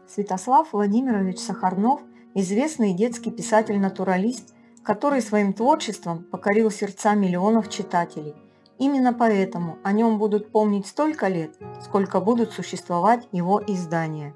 Святослав Владимирович Сахарнов – известный детский писатель-натуралист, который своим творчеством покорил сердца миллионов читателей. Именно поэтому о нем будут помнить столько лет, сколько будут существовать его издания.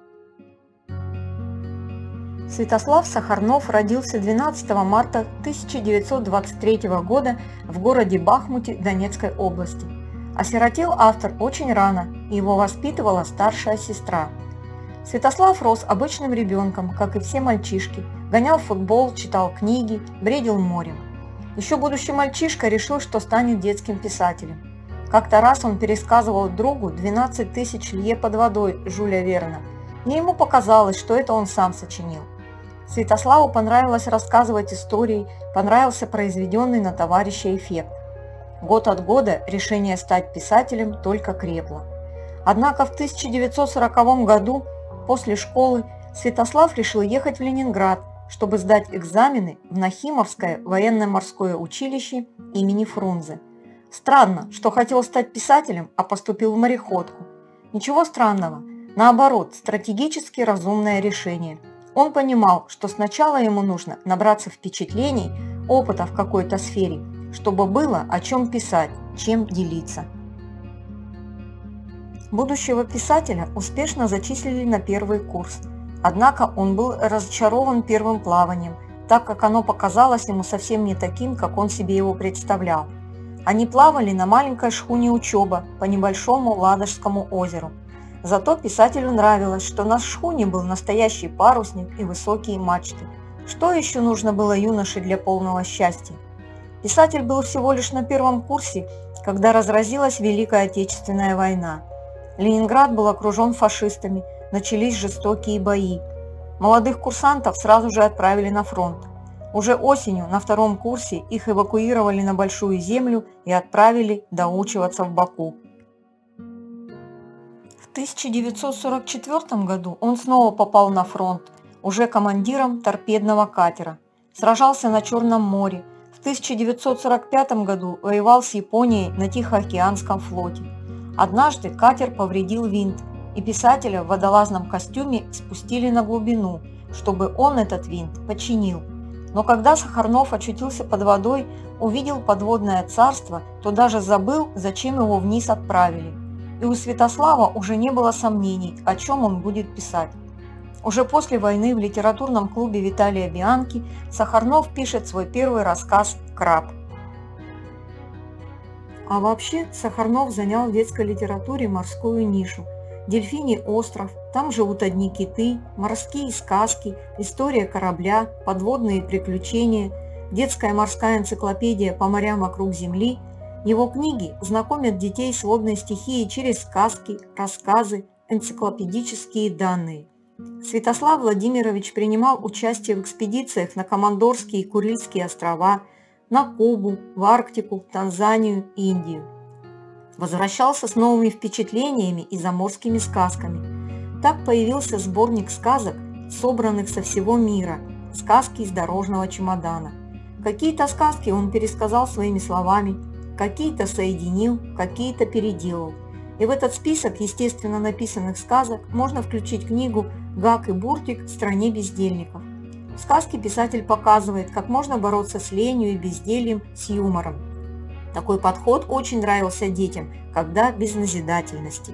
Святослав Сахарнов родился 12 марта 1923 года в городе Бахмуте Донецкой области. Осиротел автор очень рано, и его воспитывала старшая сестра. Святослав рос обычным ребенком, как и все мальчишки, гонял в футбол, читал книги, бредил морем. Еще будущий мальчишка решил, что станет детским писателем. Как-то раз он пересказывал другу 12 тысяч лье под водой Жюля Верна, и ему показалось, что это он сам сочинил. Святославу понравилось рассказывать истории, понравился произведенный на товарища эффект. Год от года решение стать писателем только крепло. Однако в 1940 году, после школы, Святослав решил ехать в Ленинград, чтобы сдать экзамены в Нахимовское военно-морское училище имени Фрунзе. Странно, что хотел стать писателем, а поступил в мореходку. Ничего странного, наоборот, стратегически разумное решение. Он понимал, что сначала ему нужно набраться впечатлений, опыта в какой-то сфере, чтобы было о чем писать, чем делиться. Будущего писателя успешно зачислили на первый курс. Однако он был разочарован первым плаванием, так как оно показалось ему совсем не таким, как он себе его представлял. Они плавали на маленькой шхуне «Учеба» по небольшому Ладожскому озеру. Зато писателю нравилось, что на шхуне был настоящий парусник и высокие мачты. Что еще нужно было юноше для полного счастья? Писатель был всего лишь на первом курсе, когда разразилась Великая Отечественная война. Ленинград был окружен фашистами, начались жестокие бои. Молодых курсантов сразу же отправили на фронт. Уже осенью на втором курсе их эвакуировали на Большую Землю и отправили доучиваться в Баку. В 1944 году он снова попал на фронт, уже командиром торпедного катера. Сражался на Черном море. В 1945 году воевал с Японией на Тихоокеанском флоте. Однажды катер повредил винт, и писателя в водолазном костюме спустили на глубину, чтобы он этот винт починил. Но когда Сахарнов очутился под водой, увидел подводное царство, то даже забыл, зачем его вниз отправили. И у Святослава уже не было сомнений, о чем он будет писать. Уже после войны в литературном клубе Виталия Бианки Сахарнов пишет свой первый рассказ «Краб». А вообще Сахарнов занял в детской литературе морскую нишу. Дельфиний остров, там живут одни киты, морские сказки, история корабля, подводные приключения, детская морская энциклопедия по морям вокруг Земли. Его книги знакомят детей с водной стихией через сказки, рассказы, энциклопедические данные. Святослав Владимирович принимал участие в экспедициях на Командорские и Курильские острова, на Кубу, в Арктику, Танзанию, Индию. Возвращался с новыми впечатлениями и заморскими сказками. Так появился сборник сказок, собранных со всего мира, сказки из дорожного чемодана. Какие-то сказки он пересказал своими словами, какие-то соединил, какие-то переделал. И в этот список естественно написанных сказок можно включить книгу «Гак и Буртик в стране бездельников». В сказке писатель показывает, как можно бороться с ленью и бездельем с юмором. Такой подход очень нравился детям, когда без назидательности.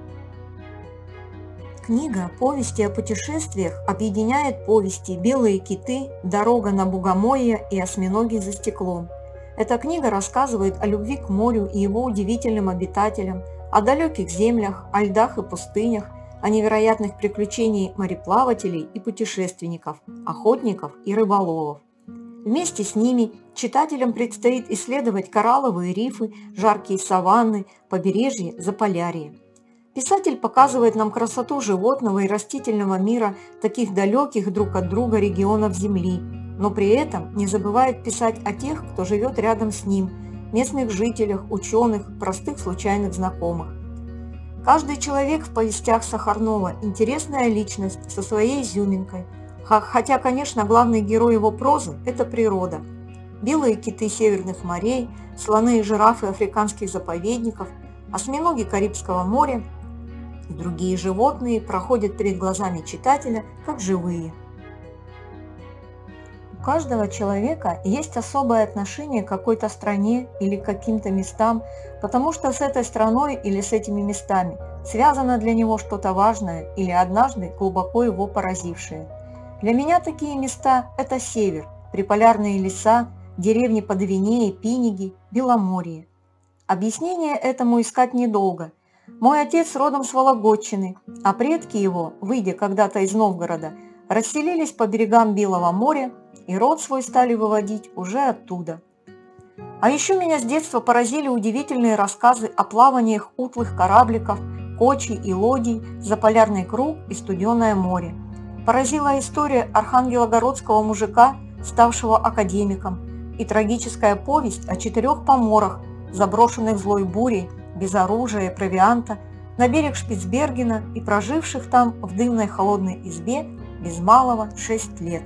Книга «Повести о путешествиях» объединяет повести «Белые киты», «Дорога на Богомолье» и «Осьминоги за стеклом». Эта книга рассказывает о любви к морю и его удивительным обитателям, о далеких землях, о льдах и пустынях, о невероятных приключениях мореплавателей и путешественников, охотников и рыболовов. Вместе с ними читателям предстоит исследовать коралловые рифы, жаркие саванны, побережье Заполярья. Писатель показывает нам красоту животного и растительного мира таких далеких друг от друга регионов Земли, но при этом не забывает писать о тех, кто живет рядом с ним, местных жителях, ученых, простых случайных знакомых. Каждый человек в повестях Сахарнова – интересная личность со своей изюминкой, хотя, конечно, главный герой его прозы – это природа. Белые киты северных морей, слоны и жирафы африканских заповедников, осьминоги Карибского моря и другие животные проходят перед глазами читателя как живые. У каждого человека есть особое отношение к какой-то стране или к каким-то местам, потому что с этой страной или с этими местами связано для него что-то важное или однажды глубоко его поразившее. Для меня такие места – это север, приполярные леса, деревни по Двине, Пиниги, Беломорье. Объяснение этому искать недолго. Мой отец родом с Вологодчины, а предки его, выйдя когда-то из Новгорода, расселились по берегам Белого моря и род свой стали выводить уже оттуда. А еще меня с детства поразили удивительные рассказы о плаваниях утлых корабликов, кочей и лодий за полярный круг и студеное море. Поразила история архангелогородского мужика, ставшего академиком, и трагическая повесть о 4 поморах, заброшенных злой бурей, без оружия и провианта, на берег Шпицбергена и проживших там в дымной холодной избе без малого 6 лет.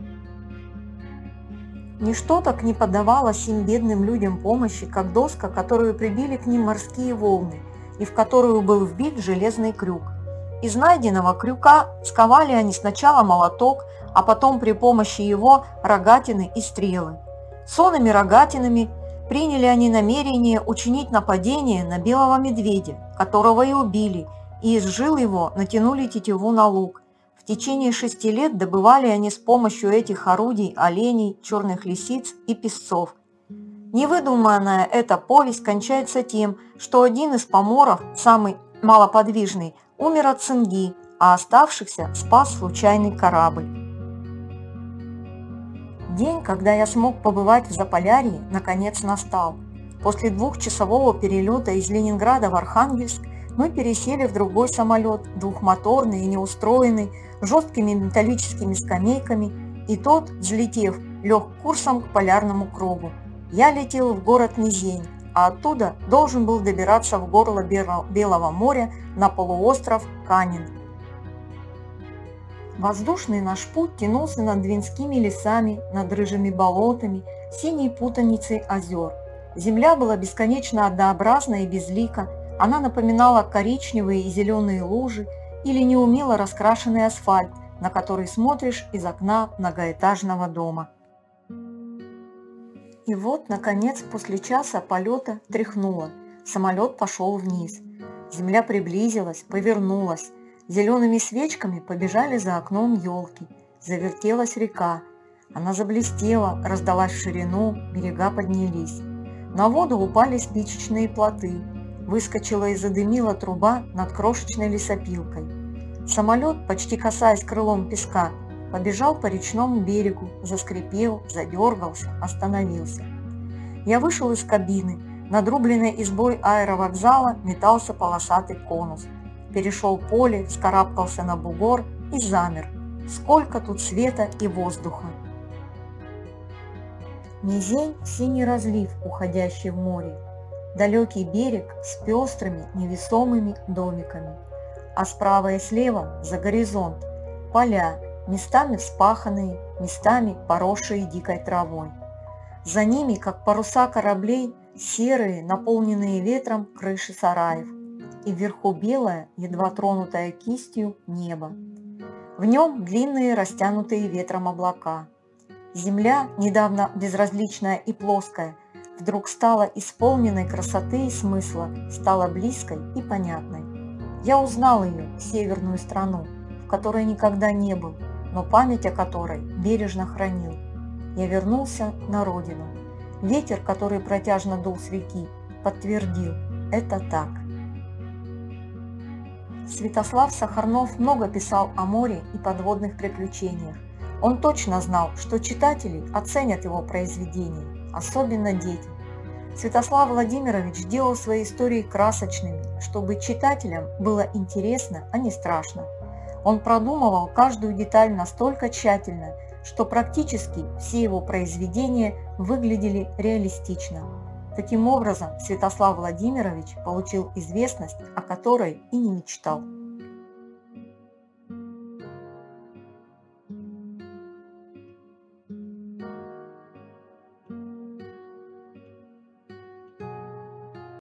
Ничто так не подавало сим бедным людям помощи, как доска, которую прибили к ним морские волны, и в которую был вбит железный крюк. Из найденного крюка сковали они сначала молоток, а потом при помощи его рогатины и стрелы. Сонными рогатинами приняли они намерение учинить нападение на белого медведя, которого и убили, и из жил его натянули тетиву на лук. В течение 6 лет добывали они с помощью этих орудий оленей, черных лисиц и песцов. Невыдуманная эта повесть кончается тем, что один из поморов, самый малоподвижный, умер от цинги, а оставшихся спас случайный корабль. День, когда я смог побывать в Заполярье, наконец настал. После 2-часового перелета из Ленинграда в Архангельск мы пересели в другой самолет, двухмоторный и неустроенный, жесткими металлическими скамейками, и тот, взлетев, лег курсом к полярному кругу. Я летел в город Мизень, а оттуда должен был добираться в горло Белого моря на полуостров Канин. Воздушный наш путь тянулся над Двинскими лесами, над рыжими болотами, синей путаницей озер. Земля была бесконечно однообразна и безлика, она напоминала коричневые и зеленые лужи или неумело раскрашенный асфальт, на который смотришь из окна многоэтажного дома. И вот, наконец, после часа полета тряхнуло, самолет пошел вниз. Земля приблизилась, повернулась. Зелеными свечками побежали за окном елки. Завертелась река. Она заблестела, раздалась в ширину, берега поднялись. На воду упали спичечные плоты. Выскочила и задымила труба над крошечной лесопилкой. Самолет, почти касаясь крылом песка, побежал по речному берегу, заскрипел, задергался, остановился. Я вышел из кабины. Над рубленной избой аэровокзала метался полосатый конус. Перешел поле, вскарабкался на бугор и замер. Сколько тут света и воздуха! Мизень – синий разлив, уходящий в море. Далекий берег с пестрыми невесомыми домиками. А справа и слева за горизонт поля, местами вспаханные, местами поросшие дикой травой. За ними, как паруса кораблей, серые, наполненные ветром крыши сараев. И вверху белое, едва тронутое кистью, небо. В нем длинные, растянутые ветром облака. Земля, недавно безразличная и плоская, вдруг стала исполненной красоты и смысла, стала близкой и понятной. Я узнал ее, северную страну, в которой никогда не был, но память о которой бережно хранил. Я вернулся на родину. Ветер, который протяжно дул с реки, подтвердил – это так. Святослав Сахарнов много писал о море и подводных приключениях. Он точно знал, что читатели оценят его произведения, особенно дети. Святослав Владимирович делал свои истории красочными, чтобы читателям было интересно, а не страшно. Он продумывал каждую деталь настолько тщательно, что практически все его произведения выглядели реалистично. Таким образом, Святослав Владимирович получил известность, о которой и не мечтал.